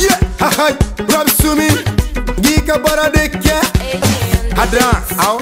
Yeah, haha, rap sumi, gika bara deke. Adan,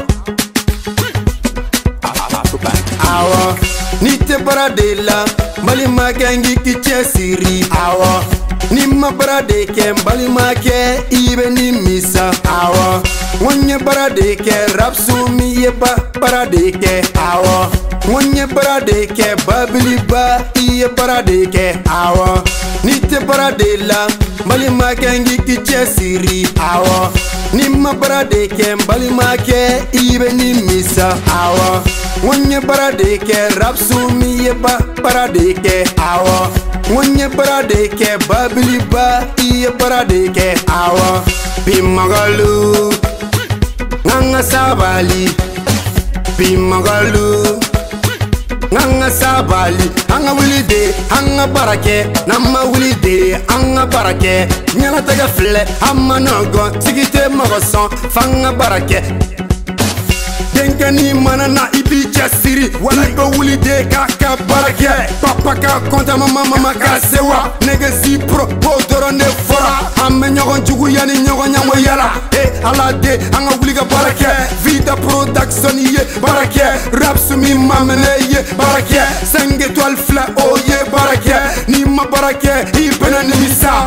awa, nite bara de la, mbali makengi kiche siri. Awa, nima bara deke, mbali make ibe ni misa. Awa, wonye bara deke, rap sumi ye bara deke. Awa, wonye bara deke, babili ba iye bara deke. Awa, nite bara de la, mbali makengi kiche siri. Awa, nima bara deke, mbali make ibe ni misa. Awa, wonye bara deke, rap sumi ye bara deke. Awa, wonye bara deke, babili ba iye bara deke. Awa, bimagalu nganga sabali, bimagalu nganga sabali. Anga wili de, anga barake, nama wili de, anga barake. Nyala taga fle, amma nogo, sigite magoson, fanga barake. Denka ni mana na ibi jasiri, wala go wili de kaka barake. Papa ka konta mama ka sewa, nega si pro, podoro ne fora. Amme nyogon jugu yani nyogon nyamo yala. Ala de, anga wili ga barake. Vida production ye barake, rap sumi mamene ye barake. 5 étoiles fla oh ye barake, ni ma barake, ibena ni misa.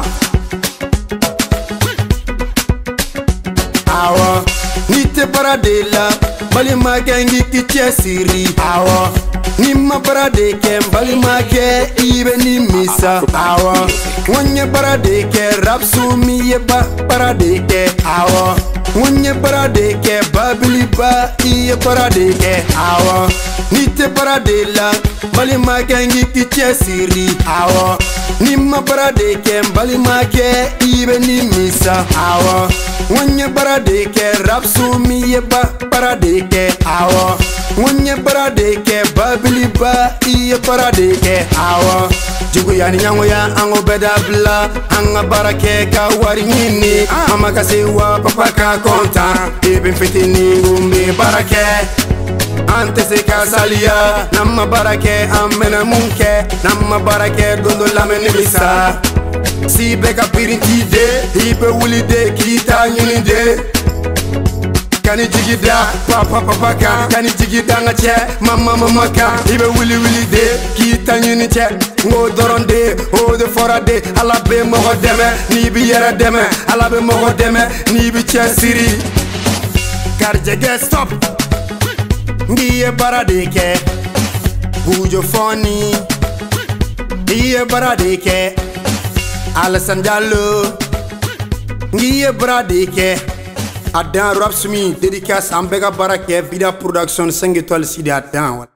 Awa, nite bara de la, mbali makengi kiche siri. Awa, ni ma bara deke, mbali make ibe ni misa. Awa, wonye bara deke, rap sumi ye bara deke. Awa, wonye bara deke, babili ba iye bara deke. Awa, nite bara de la, mbali makengi kiche siri. Awa, ni ma bara deke, mbali make ibe ni misa. Awa, wonye bara deke, rap sumi ye bara deke. Awa, wonye bara deke, babili ba iye bara deke. Awa, jugu yani nyango ya ango beda bla, anga barake ka wari nyini. Mama ka sewa, papa ka konta, ibe fitini umbi barake. Ante se ka salia, nama barake amena munke, nama barake dondo lameni misa. Si beka pirinti de, ibe wuli de, kita nyini de. Kani jigida, papa ka, kani jigida nga che, mama ka, ibe wili de, kita nyini che. Ngo doronde, o de fora de, ala be mogo deme, ni bi yera deme, ala be mogo deme, ni bi che siri. Karjege stop, ngiye bara deke, bujo foni, ngiye bara deke. Alassane Diallo, ngiye bara deke. Adan rap sumi, dédicace Ambega Barake, Vida Production 5 étoiles Sidi Adan.